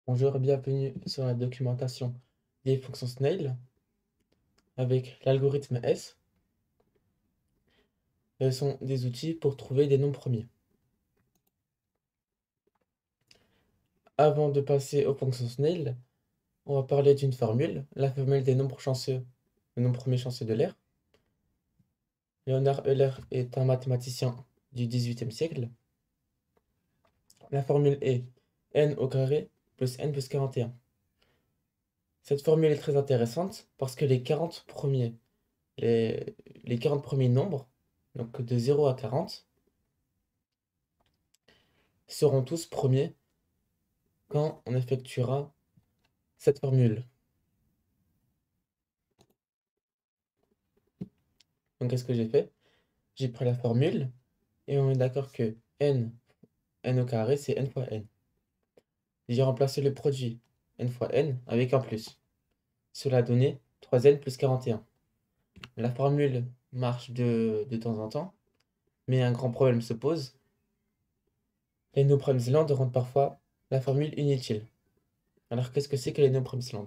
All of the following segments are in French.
Bonjour et bienvenue sur la documentation des fonctions Snail avec l'algorithme S. Ce sont des outils pour trouver des nombres premiers. Avant de passer aux fonctions Snail, on va parler d'une formule, la formule des nombres chanceux, le nombre premier chanceux de l'air. Léonard Euler est un mathématicien du XVIIIe siècle. La formule est n au carré plus n plus 41. Cette formule est très intéressante parce que les 40 premiers nombres, donc de 0 à 40, seront tous premiers quand on effectuera cette formule. Donc, qu'est-ce que j'ai fait? J'ai pris la formule et on est d'accord que n au carré, c'est n fois n. J'ai remplacé le produit n fois n avec un plus. Cela a donné 3n plus 41. La formule marche de temps en temps, mais un grand problème se pose. Les no-primes-land rendent parfois la formule inutile. Alors, qu'est-ce que c'est que les no-primes-land?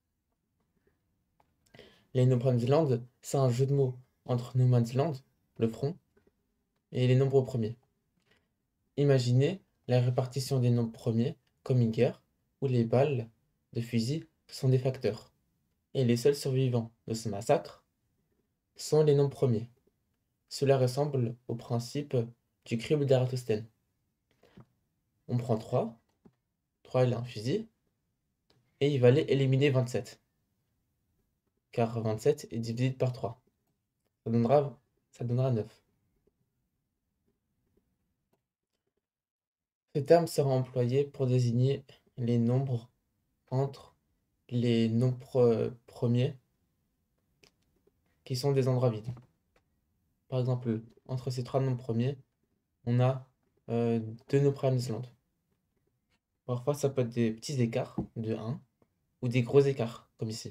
Les no-primes-land, c'est un jeu de mots entre no man's land, le front, et les nombres premiers. Imaginez la répartition des nombres premiers, comme une guerre, où les balles de fusil sont des facteurs. Et les seuls survivants de ce massacre sont les nombres premiers. Cela ressemble au principe du crible d'Ératosthène. On prend 3 il a un fusil, et il va aller éliminer 27. Car 27 est divisible par 3. Ça donnera 9. Ce terme sera employé pour désigner les nombres entre les nombres premiers qui sont des endroits vides. Par exemple, entre ces trois nombres premiers, on a deux no-primes land. Parfois, ça peut être des petits écarts de 1 ou des gros écarts, comme ici.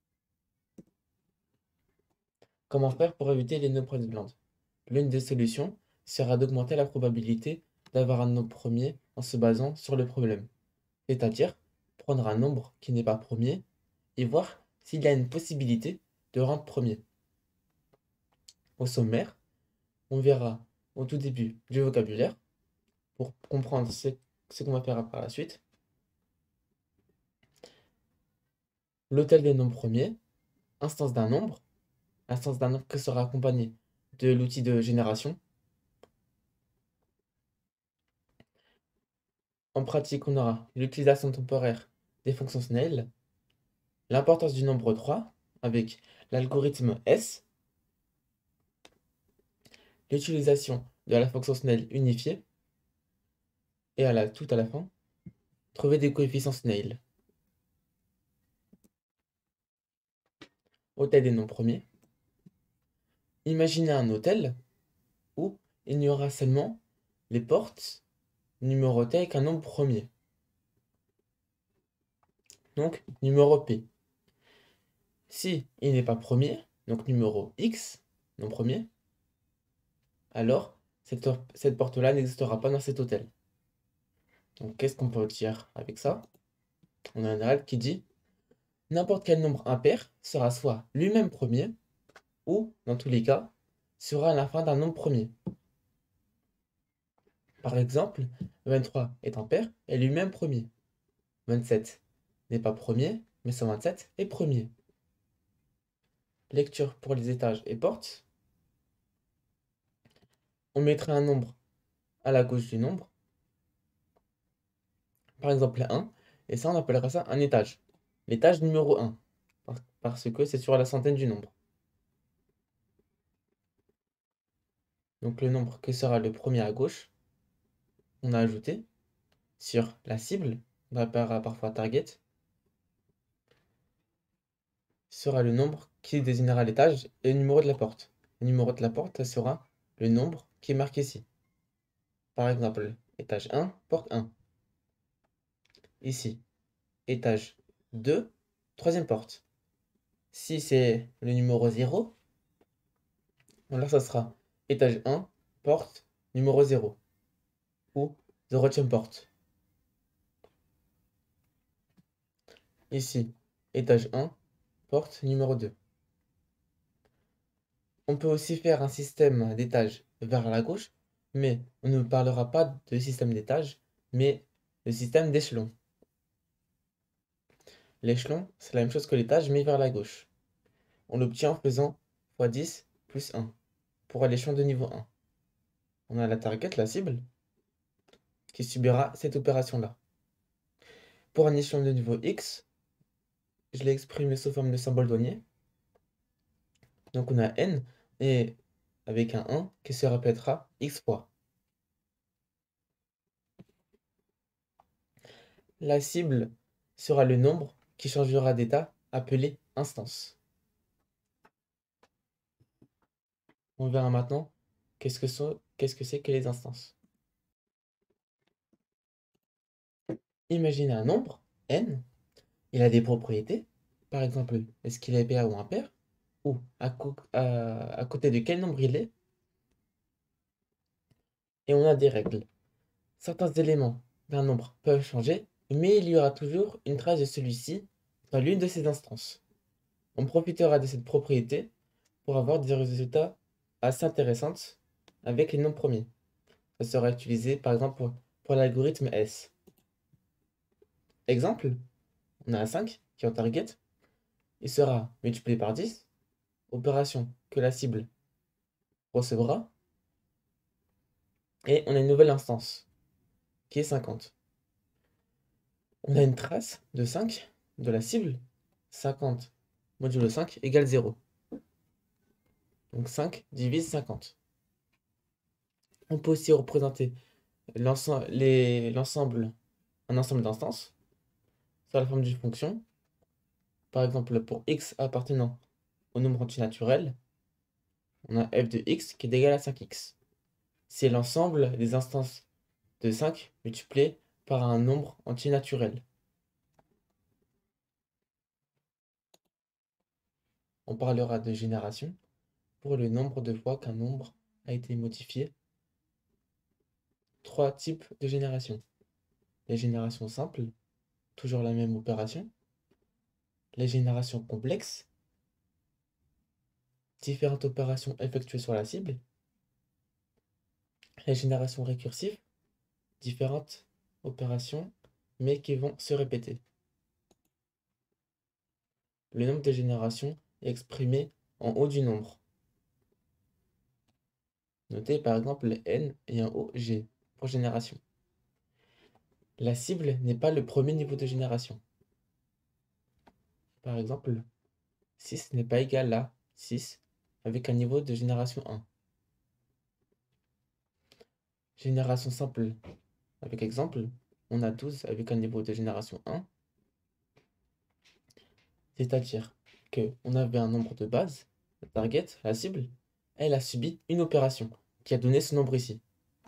Comment faire pour éviter les no-primes land? L'une des solutions sera d'augmenter la probabilité d'avoir un nombre premier en se basant sur le problème. C'est-à-dire prendre un nombre qui n'est pas premier et voir s'il y a une possibilité de rendre premier. Au sommaire, on verra au tout début du vocabulaire pour comprendre ce qu'on va faire par la suite. L'hôtel des nombres premiers, instance d'un nombre que sera accompagné de l'outil de génération. En pratique, on aura l'utilisation temporaire des fonctions Snail, l'importance du nombre 3 avec l'algorithme S, l'utilisation de la fonction Snail unifiée, et tout à la fin, trouver des coefficients Snail. Hôtel des nombres premiers. Imaginez un hôtel où il y aura seulement les portes numérotées avec un nombre premier. Donc, numéro P. Si il n'est pas premier, donc numéro X, non premier, alors cette porte-là n'existera pas dans cet hôtel. Donc, qu'est-ce qu'on peut dire avec ça? On a une règle qui dit n'importe quel nombre impair sera soit lui-même premier, ou, dans tous les cas, sera à la fin d'un nombre premier. Par exemple, 23 est impair et lui-même premier. 27 n'est pas premier, mais 127 est premier. Lecture pour les étages et portes. On mettrait un nombre à la gauche du nombre, par exemple 1, et ça on appellera ça un étage. L'étage numéro 1, parce que c'est sur la centaine du nombre. Donc le nombre que sera le premier à gauche, on a ajouté sur la cible, on appellera parfois target, sera le nombre qui désignera l'étage et le numéro de la porte. Le numéro de la porte, ça sera le nombre qui est marqué ici. Par exemple, étage 1, porte 1. Ici, étage 2, troisième porte. Si c'est le numéro 0, alors ça sera étage 1, porte numéro 0 ou 0e porte. Ici, étage 1, porte numéro 2. On peut aussi faire un système d'étages vers la gauche, mais on ne parlera pas de système d'étages, mais de système d'échelon. L'échelon, c'est la même chose que l'étage, mais vers la gauche. On l'obtient en faisant x10 plus 1 pour l'échelon de niveau 1. On a la target, la cible, qui subira cette opération-là. Pour un échelon de niveau x, je l'ai exprimé sous forme de symbole douanier. Donc on a n, et avec un 1 qui se répétera x fois. La cible sera le nombre qui changera d'état, appelé instance. On verra maintenant qu'est-ce que c'est que les instances. Imaginez un nombre, n, il a des propriétés. Par exemple, est-ce qu'il est pair ou impair? Ou à côté de quel nombre il est? Et on a des règles. Certains éléments d'un nombre peuvent changer, mais il y aura toujours une trace de celui-ci dans l'une de ces instances. On profitera de cette propriété pour avoir des résultats assez intéressants avec les nombres premiers. Ça sera utilisé par exemple pour l'algorithme S. Exemple, on a un 5 qui est en target, il sera multiplié par 10, opération que la cible recevra, et on a une nouvelle instance qui est 50. On a une trace de 5 de la cible, 50 modulo 5 égale 0. Donc 5 divise 50. On peut aussi représenter un ensemble d'instances sous la forme d'une fonction. Par exemple, pour x appartenant au nombre entier naturel, on a f de x qui est égal à 5x. C'est l'ensemble des instances de 5 multipliées par un nombre entier naturel. On parlera de génération pour le nombre de fois qu'un nombre a été modifié. 3 types de génération. Les générations simples, toujours la même opération. Les générations complexes, différentes opérations effectuées sur la cible. Les générations récursives, différentes opérations, mais qui vont se répéter. Le nombre de générations est exprimé en haut du nombre. Notez par exemple n et un haut g pour génération. La cible n'est pas le premier niveau de génération. Par exemple, 6 n'est pas égal à 6 avec un niveau de génération 1. Génération simple avec exemple, on a 12 avec un niveau de génération 1. C'est-à-dire qu'on avait un nombre de base, la target, la cible, elle a subi une opération qui a donné ce nombre ici.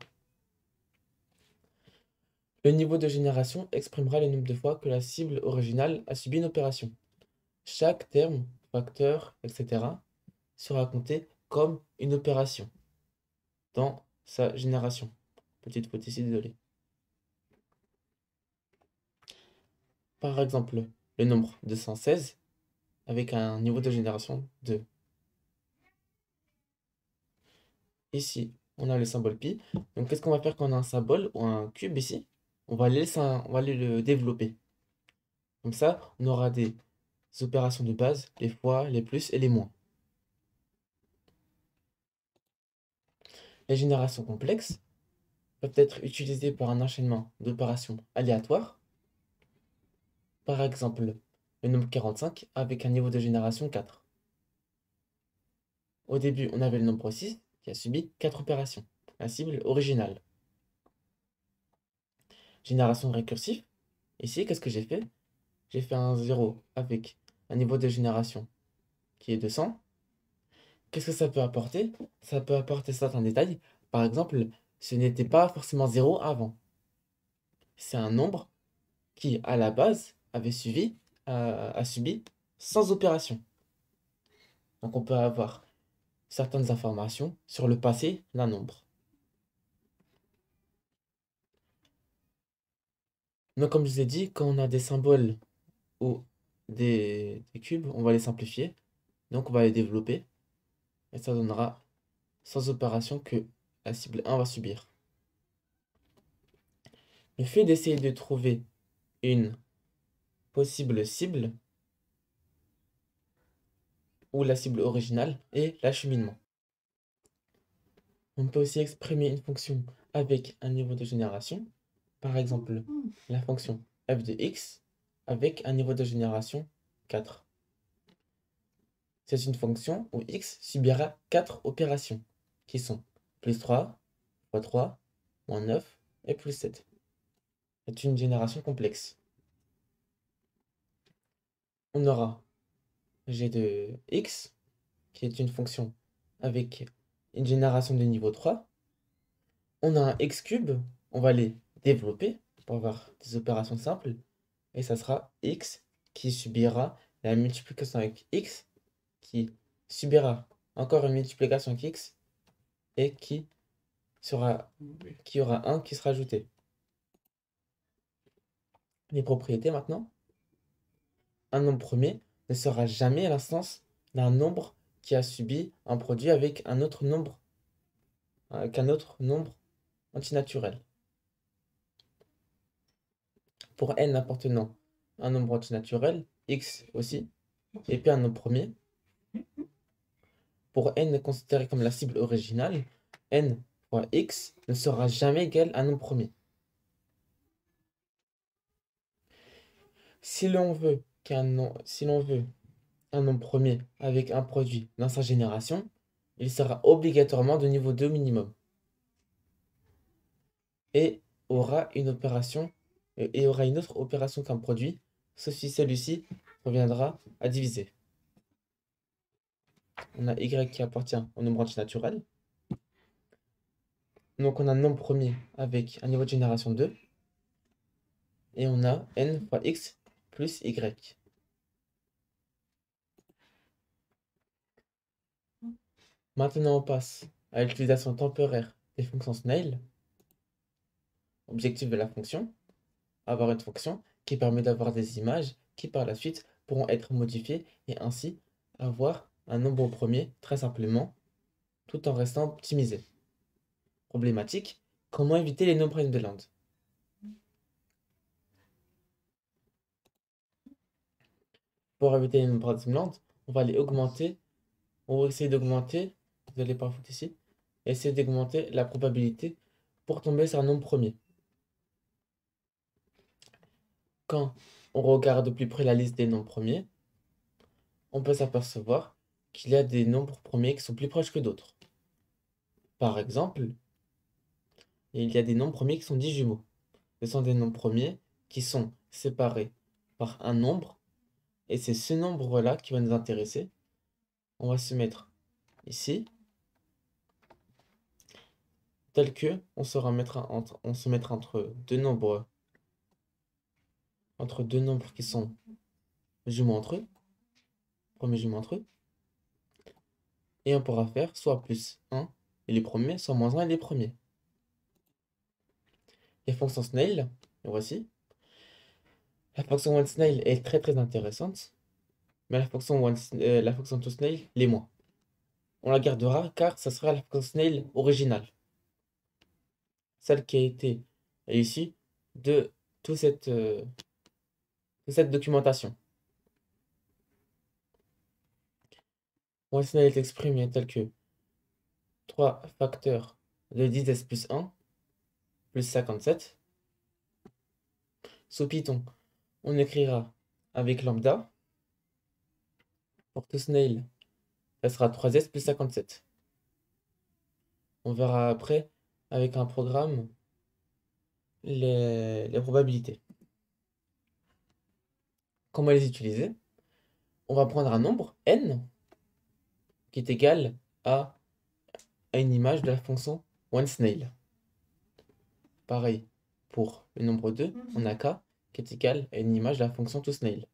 Le niveau de génération exprimera le nombre de fois que la cible originale a subi une opération. Chaque terme, facteur, etc. sera compté comme une opération dans sa génération. Petite faute ici, désolé. Par exemple, le nombre 216 avec un niveau de génération 2. Ici, on a le symbole pi. Donc, qu'est-ce qu'on va faire quand on a un symbole ou un cube ici? On va aller le développer. Comme ça, on aura des opérations de base, les fois, les plus et les moins. Les générations complexes peuvent être utilisées par un enchaînement d'opérations aléatoires. Par exemple, le nombre 45 avec un niveau de génération 4. Au début, on avait le nombre 6 qui a subi 4 opérations, la cible originale. Génération récursive. Ici, qu'est-ce que j'ai fait? J'ai fait un 0 avec un niveau de génération qui est de 100. Qu'est-ce que ça peut apporter? Ça peut apporter certains détails. Par exemple, ce n'était pas forcément 0 avant. C'est un nombre qui, à la base, a subi 100 opérations. Donc on peut avoir certaines informations sur le passé d'un nombre. Donc comme je vous ai dit, quand on a des symboles ou des cubes, on va les simplifier. Donc on va les développer. Et ça donnera sans opération que la cible 1 va subir. Le fait d'essayer de trouver une possible cible ou la cible originale est l'acheminement. On peut aussi exprimer une fonction avec un niveau de génération. Par exemple, la fonction f de x avec un niveau de génération 4. C'est une fonction où x subira 4 opérations, qui sont plus 3, fois 3, moins 9 et plus 7. C'est une génération complexe. On aura g de x, qui est une fonction avec une génération de niveau 3. On a un x cube, on va les développer pour avoir des opérations simples. Et ça sera x qui subira la multiplication avec x, qui subira encore une multiplication avec x, et qui aura 1 qui sera ajouté. Les propriétés maintenant. Un nombre premier ne sera jamais l'instance d'un nombre qui a subi un produit avec un autre nombre antinaturel. Pour n appartenant à un nombre antinaturel, x aussi, et puis un nombre premier. Pour n considéré comme la cible originale, n fois x ne sera jamais égal à un nombre premier. Si l'on veut un nombre premier avec un produit dans sa génération, il sera obligatoirement de niveau 2 minimum. Et aura une autre opération qu'un produit, sauf si celui-ci reviendra à diviser. On a y qui appartient au nombre antinaturel. Donc on a un nombre premier avec un niveau de génération 2. Et on a n fois x plus y. Maintenant, on passe à l'utilisation temporaire des fonctions Snail. Objectif de la fonction, avoir une fonction qui permet d'avoir des images qui par la suite pourront être modifiées et ainsi avoir un nombre premier très simplement, tout en restant optimisé. Problématique, comment éviter les nombres de Land? Pour éviter les nombres de Land, on va les augmenter, on va essayer d'augmenter, désolé par faute ici, essayer d'augmenter la probabilité pour tomber sur un nombre premier. Quand on regarde de plus près la liste des nombres premiers, on peut s'apercevoir qu'il y a des nombres premiers qui sont plus proches que d'autres. Par exemple, il y a des nombres premiers qui sont dits jumeaux. Ce sont des nombres premiers qui sont séparés par un nombre, et c'est ce nombre-là qui va nous intéresser. On va se mettre ici, tel que on se mettra entre deux nombres qui sont jumeaux entre eux, premiers jumeaux entre eux, et on pourra faire soit plus 1 et les premiers, soit moins 1 et les premiers. Les fonctions Snail, les voici. La fonction onceNail est très très intéressante, mais la fonction toSnail l'est moins. On la gardera car ça sera la fonction Snail originale, celle qui a été issue de toute cette documentation. onceNail est exprimé tel que 3 facteurs de 10s plus 1 plus 57. Sous Python, on écrira avec lambda. Pour toSnail, ça sera 3s plus 57. On verra après avec un programme les probabilités. Comment les utiliser? On va prendre un nombre n qui est égal à une image de la fonction onceNail. Pareil pour le nombre 2, on a k qui est égal à une image de la fonction toSnail.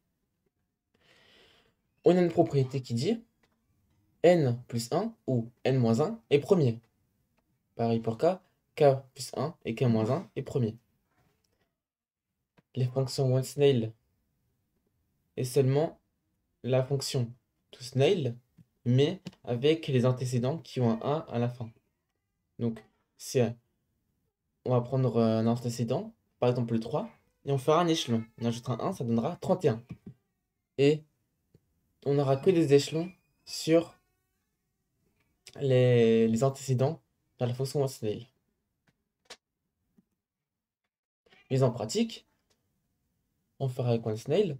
On a une propriété qui dit n plus 1 ou n moins 1 est premier. Pareil pour k plus 1 et k moins 1 est premier. Les fonctions onceNail est seulement la fonction toSnail, mais avec les antécédents qui ont un 1 à la fin. Donc, on va prendre un antécédent, par exemple le 3, et on fera un échelon. On ajoutera un 1, ça donnera 31. Et on n'aura que des échelons sur les antécédents dans la fonction toSnail. Mise en pratique, on fera avec oneSnail.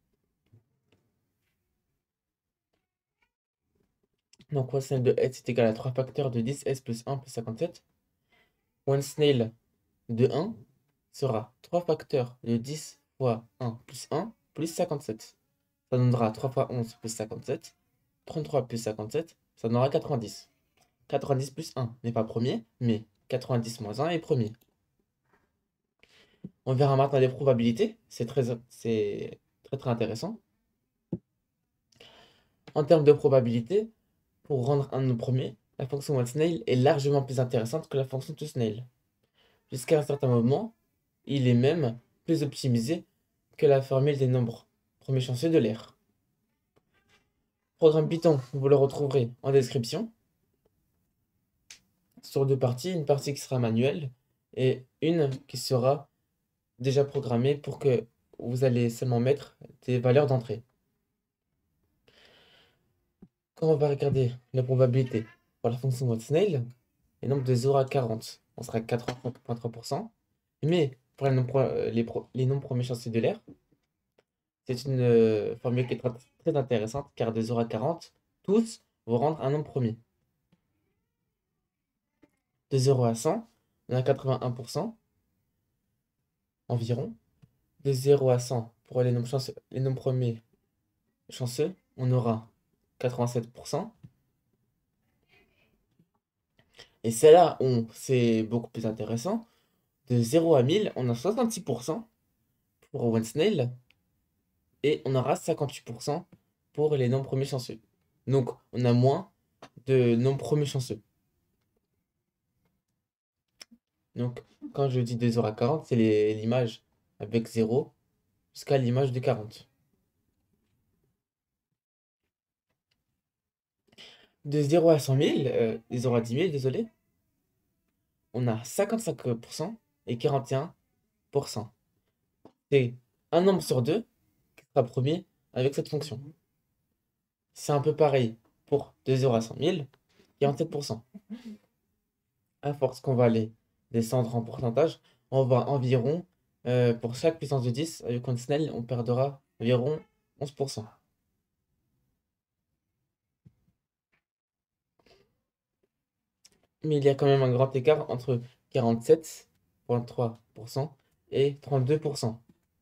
Donc oneSnail de s est égal à 3 facteurs de 10s plus 1 plus 57. OneSnail de 1 sera 3 facteurs de 10 fois 1 plus 57. Ça donnera 3 fois 11 plus 57. 33 plus 57, ça donnera 90. 90 plus 1 n'est pas premier, mais 90 moins 1 est premier. On verra maintenant les probabilités. C'est très intéressant. En termes de probabilité, pour rendre un nombre premier, la fonction oneSnail est largement plus intéressante que la fonction toSnail. Jusqu'à un certain moment, il est même plus optimisé que la formule des nombres premiers chanceux de l'air. Programme Python, vous le retrouverez en description. Sur deux parties, une partie qui sera manuelle et une qui sera déjà programmée pour que vous allez seulement mettre des valeurs d'entrée. Quand on va regarder la probabilité pour la fonction oneSnail, les nombres de 0 à 40, on sera 80,3%. Mais pour les nombres premiers chanceux de l'air, c'est une formule qui est très intéressante car de 0 à 40, tous vont rendre un nombre premier. De 0 à 100, on a 81% environ. De 0 à 100, pour les nombres premiers chanceux, on aura 87%. Et celle-là, c'est beaucoup plus intéressant. De 0 à 1000, on a 66% pour oneSnail. Et on aura 58% pour les nombres premiers chanceux. Donc, on a moins de nombres premiers chanceux. Donc, quand je dis de 0 à 40, c'est l'image avec 0 jusqu'à l'image de 40. De 0 à 100 000, de 0 à 10 000, désolé, on a 55% et 41%. C'est un nombre sur deux qui sera premier avec cette fonction. C'est un peu pareil pour de 0 à 100 000, 47%. À force qu'on va aller descendre en pourcentage, on va environ, pour chaque puissance de 10, avec oneSnail, on perdra environ 11%. Mais il y a quand même un grand écart entre 47,3% et 32%.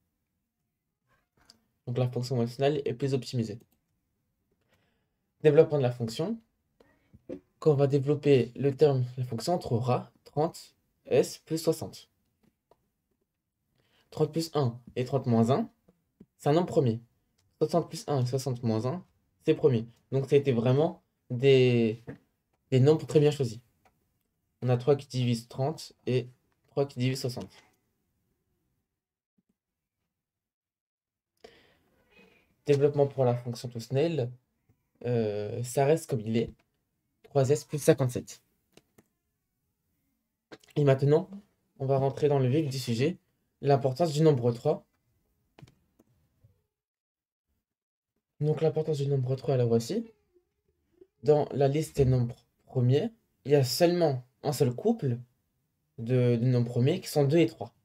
Donc la fonction oneSnail est plus optimisée. Développement de la fonction. Quand on va développer le terme, la fonction, on trouvera 30s plus 60. 30 plus 1 et 30 moins 1, c'est un nombre premier. 60 plus 1 et 60 moins 1, c'est premier. Donc ça a été vraiment des nombres très bien choisis. On a 3 qui divisent 30 et 3 qui divisent 60. Développement pour la fonction toSnail, ça reste comme il est. 3s plus 57. Et maintenant, on va rentrer dans le vif du sujet, l'importance du nombre 3. Donc l'importance du nombre 3, la voici. Dans la liste des nombres premiers, il y a seulement un seul couple de nombres premiers qui sont 2 et 3.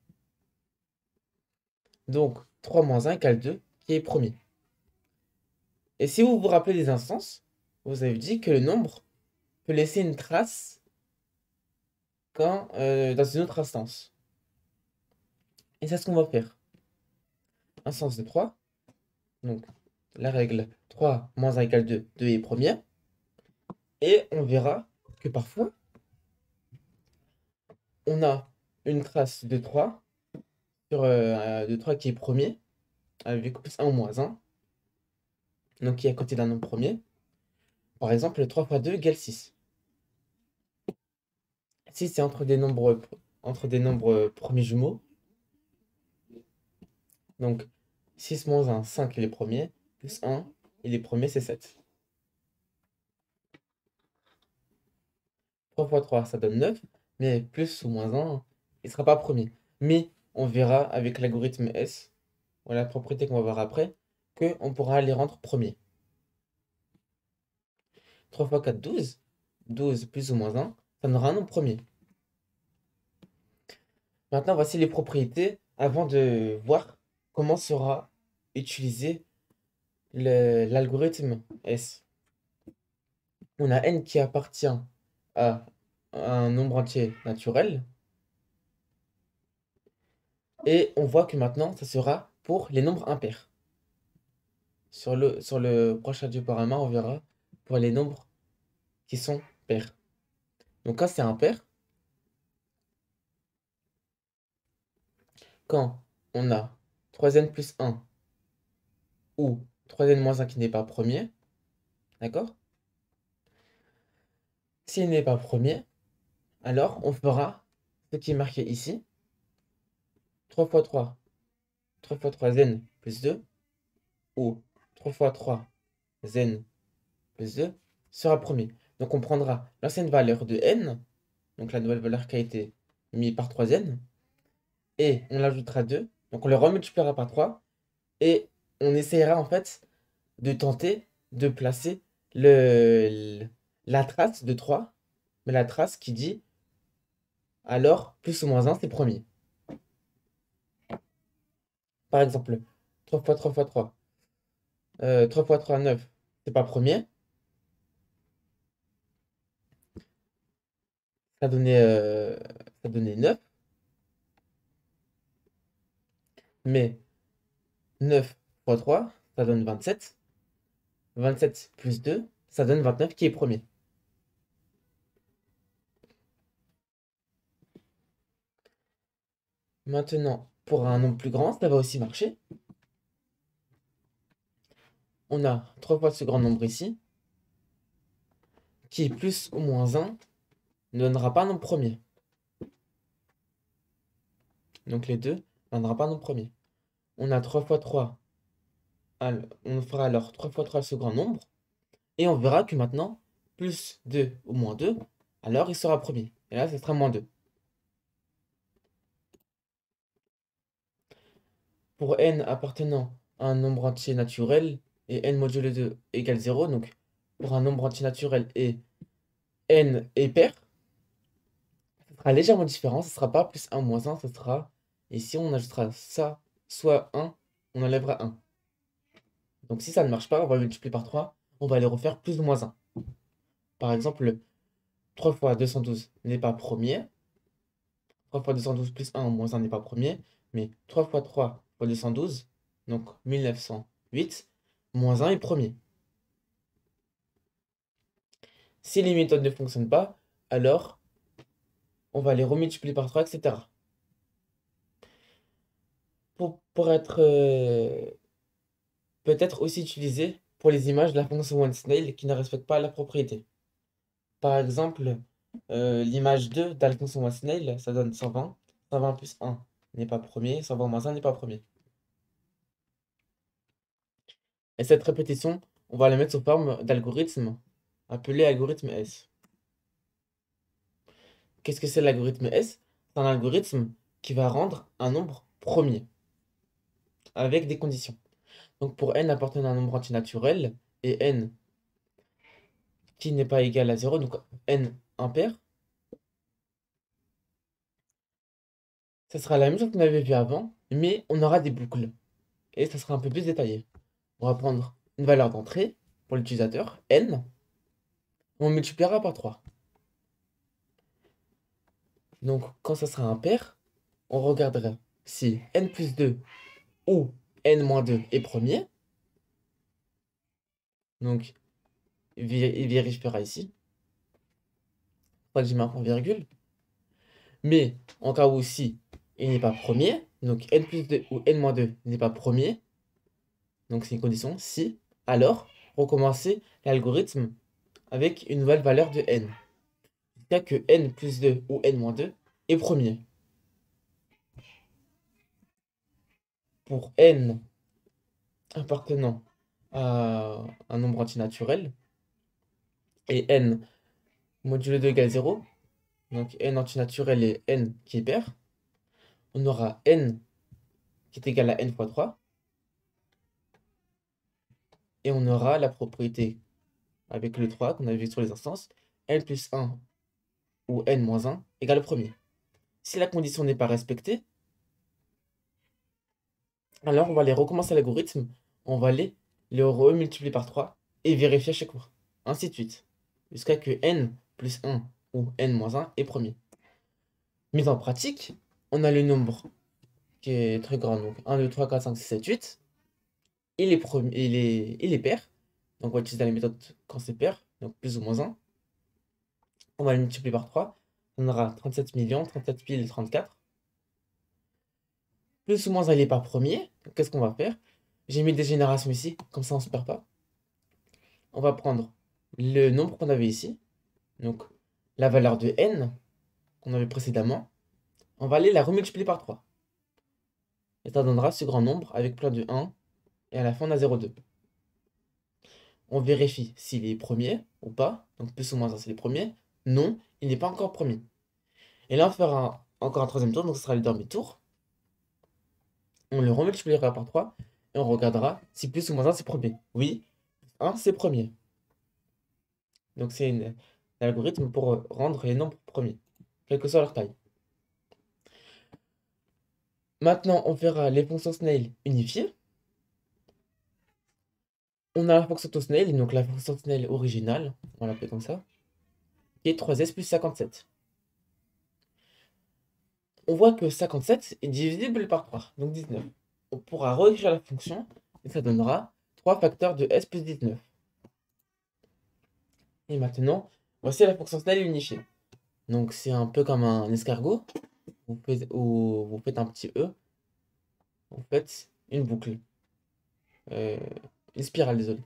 Donc 3 moins 1 égale 2, qui est premier. Et si vous vous rappelez des instances, vous avez dit que le nombre peut laisser une trace dans une autre instance. Et c'est ce qu'on va faire. Instance de 3. Donc la règle 3 moins 1 égale 2, 2 est première. Et on verra que parfois, on a une trace de 3 de 3 qui est premier, avec plus 1 ou moins 1. Donc qui est à côté d'un nombre premier. Par exemple, 3 fois 2 égale 6. 6, c'est entre des nombres premiers jumeaux. Donc 6 moins 1, 5 est le premier. plus 1, il est premier, c'est 7. 3 fois 3, ça donne 9, mais plus ou moins 1, il ne sera pas premier. Mais on verra avec l'algorithme S, ou la propriété qu'on va voir après, qu'on pourra les rendre premiers. 3 fois 4, 12. 12 plus ou moins 1, ça donnera un nombre premier. Maintenant, voici les propriétés avant de voir comment sera utilisé l'algorithme S. On a n qui appartient à un nombre entier naturel. Et on voit que maintenant, ça sera pour les nombres impairs. Sur le prochain diaporama, on verra pour les nombres qui sont pairs. Donc quand c'est impair, quand on a 3n plus 1 ou 3n moins 1 qui n'est pas premier, d'accord? S'il n'est pas premier, alors on fera ce qui est marqué ici. 3 fois 3, 3 fois 3n plus 2, ou 3 fois 3 n plus 2 sera premier. Donc on prendra l'ancienne valeur de n, donc la nouvelle valeur qui a été mise par 3n, et on l'ajoutera 2, donc on le remultipliera par 3, et on essaiera en fait de tenter de placer la trace de 3, mais la trace qui dit alors plus ou moins 1 c'est premier. Par exemple, 3 fois 3 fois 3, 3 fois 3, 9, c'est pas premier. Ça donnait 9. Mais 9 fois 3, ça donne 27. 27 plus 2, ça donne 29 qui est premier. Maintenant, pour un nombre plus grand, ça va aussi marcher. On a 3 fois ce grand nombre ici, qui est plus ou moins 1, ne donnera pas un nombre premier. Donc les deux ne donnera pas un nombre premier. On a 3 fois 3, on fera alors 3 fois 3 ce grand nombre, et on verra que maintenant, plus 2 ou moins 2, alors il sera premier. Et là, ce sera moins 2. Pour n appartenant à un nombre entier naturel, et n modulo 2 égale 0, donc pour un nombre entier naturel et n est pair, ce sera légèrement différent, ce sera pas plus 1 moins 1, ce sera, ici on ajoutera ça, soit 1, on enlèvera 1. Donc si ça ne marche pas, on va multiplier par 3, on va aller refaire plus ou moins 1. Par exemple, 3 fois 212 n'est pas premier, 3 fois 212 plus 1 moins 1 n'est pas premier, mais 3 fois 3 fois 212, donc 1908, moins 1 est premier. Si les méthodes ne fonctionnent pas, alors on va les remultiplier par 3, etc. Pour être peut-être aussi utilisé pour les images de la fonction onceNail qui ne respecte pas la propriété. Par exemple, l'image 2 de la fonction onceNail, ça donne 120. 120 plus 1 n'est pas premier, 120 moins 1 n'est pas premier. Et cette répétition, on va la mettre sous forme d'algorithme appelé algorithme S. Qu'est-ce que c'est l'algorithme S? C'est un algorithme qui va rendre un nombre premier avec des conditions. Donc pour n appartenant à un nombre entier naturel et n qui n'est pas égal à 0, donc n impair, ça sera la même chose qu'on avait vu avant, mais on aura des boucles. Et ça sera un peu plus détaillé. On va prendre une valeur d'entrée pour l'utilisateur, n, on multipliera par 3. Donc quand ça sera impair, on regardera si n plus 2 ou n moins 2 est premier. Donc il vérifiera ici. Pas que j'ai mis un point virgule. Mais en cas où si il n'est pas premier, donc n plus 2 ou n moins 2 n'est pas premier, donc c'est une condition, si, alors recommencer l'algorithme avec une nouvelle valeur de n. Jusqu'à que n plus 2 ou n moins 2 est premier. Pour n appartenant à un nombre antinaturel et n modulo 2 égale 0, donc n antinaturel et n qui est pair, on aura n qui est égal à n fois 3 et on aura la propriété avec le 3 qu'on a vu sur les instances, n plus 1 ou n moins 1 égale au premier. Si la condition n'est pas respectée, alors on va aller recommencer l'algorithme, on va aller le remultiplier par 3 et vérifier à chaque fois. Ainsi de suite. Jusqu'à que n plus 1 ou n moins 1 est premier. Mise en pratique, on a le nombre qui est très grand, donc 1, 2, 3, 4, 5, 6, 7, 8. Il est pair. Donc on va utiliser la méthode quand c'est pair, donc plus ou moins 1. On va le multiplier par 3. On aura 37 millions, 37 000, 34. Plus ou moins 1, il n'est pas premier. Qu'est-ce qu'on va faire? J'ai mis des générations ici, comme ça on ne se perd pas. On va prendre le nombre qu'on avait ici, donc la valeur de n qu'on avait précédemment. On va aller la remultiplier par 3. Et ça donnera ce grand nombre avec plein de 1. Et à la fin, on a 0,2. On vérifie s'il est premier ou pas. Donc plus ou moins 1, c'est le premier. Non, il n'est pas encore premier. Et là, on fera encore un troisième tour, donc ce sera le dernier tour. On le remultipliera par 3 et on regardera si plus ou moins 1 c'est premier. Oui, 1 c'est premier. Donc c'est un algorithme pour rendre les nombres premiers, quelle que soit leur taille. Maintenant, on verra les fonctions Snail unifiées. On a la fonction toSnail, donc la fonction Snail originale, on va l'appeler comme ça, qui est 3s plus 57. On voit que 57 est divisible par 3, donc 19. On pourra réécrire la fonction et ça donnera 3 facteurs de s plus 19. Et maintenant, voici la fonction Snail unifiée. Donc c'est un peu comme un escargot. Vous faites un petit E. Vous faites une boucle. Euh, une spirale, désolé.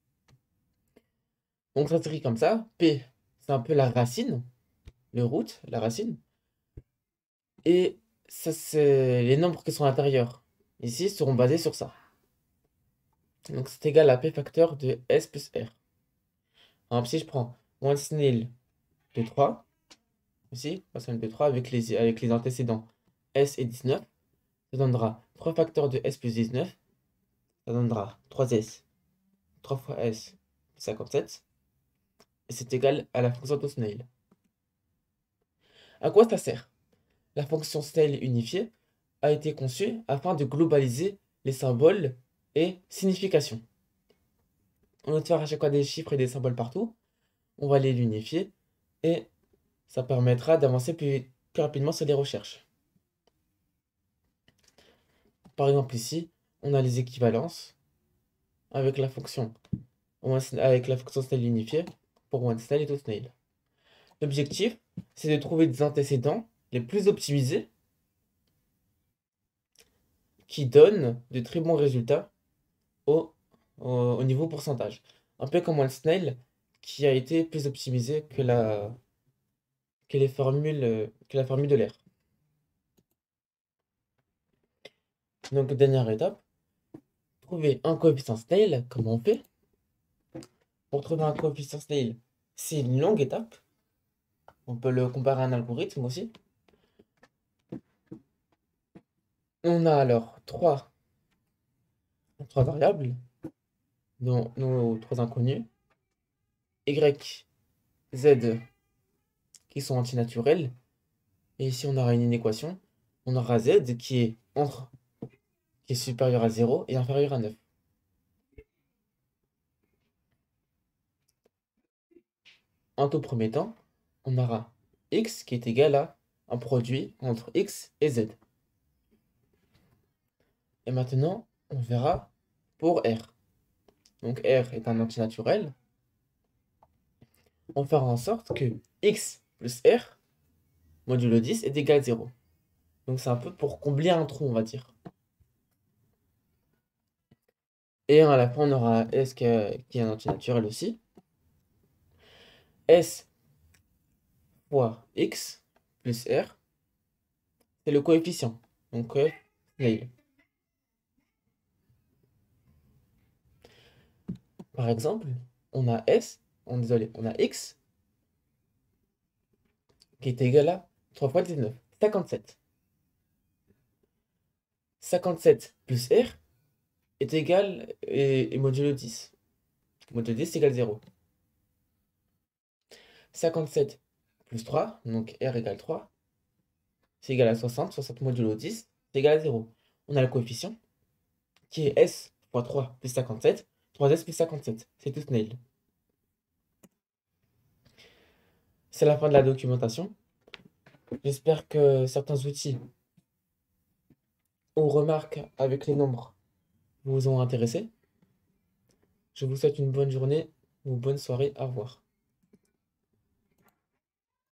Donc ça s'écrit comme ça. P, c'est un peu la racine. Le root, la racine. Et ça, c'est les nombres qui sont à l'intérieur. Ici seront basés sur ça. Donc c'est égal à P facteur de S plus R. Alors si je prends one snail de 3, ici, one snail de 3 avec les antécédents S et 19, ça donnera 3 facteurs de S plus 19, ça donnera 3S, 3 fois S, 57, et c'est égal à la fonction de snail. À quoi ça sert? La fonction snail unifiée a été conçue afin de globaliser les symboles et significations. Au lieu de faire à chaque fois des chiffres et des symboles partout, on va les unifier et ça permettra d'avancer plus rapidement sur les recherches. Par exemple ici, on a les équivalences avec la fonction snail unifiée pour onceNail et toSnail. L'objectif, c'est de trouver des antécédents les plus optimisés qui donnent de très bons résultats au niveau pourcentage. Un peu comme onceNail qui a été plus optimisé que la formule de l'air. Donc dernière étape, trouver un coefficient Snail. Comment on fait? Pour trouver un coefficient Snail, c'est une longue étape. On peut le comparer à un algorithme aussi. On a alors trois variables, dont nos trois inconnus, y, z, qui sont antinaturels. Et ici, on aura une inéquation. On aura z qui est supérieur à 0 et inférieur à 9. En tout premier temps, on aura x qui est égal à un produit entre x et z. Et maintenant, on verra pour R. Donc R est un antinaturel. On fera en sorte que x plus R modulo 10 est égal à 0. Donc c'est un peu pour combler un trou, on va dire. Et à la fin, on aura S qui est un antinaturel aussi. S fois X plus R, c'est le coefficient. Donc, Snail. Par exemple, on a S, désolé, on a X qui est égal à 3 fois 19, 57. 57 plus R est égal et modulo 10. Modulo 10 égale 0. 57 plus 3, donc R égale 3, c'est égal à 60. 60 modulo 10, c'est égal à 0. On a le coefficient qui est S fois 3 plus 57, 3S plus 57. C'est tout nail. C'est la fin de la documentation. J'espère que certains outils ou remarques avec les nombres vous ont intéressé. Je vous souhaite une bonne journée ou bonne soirée. Au revoir.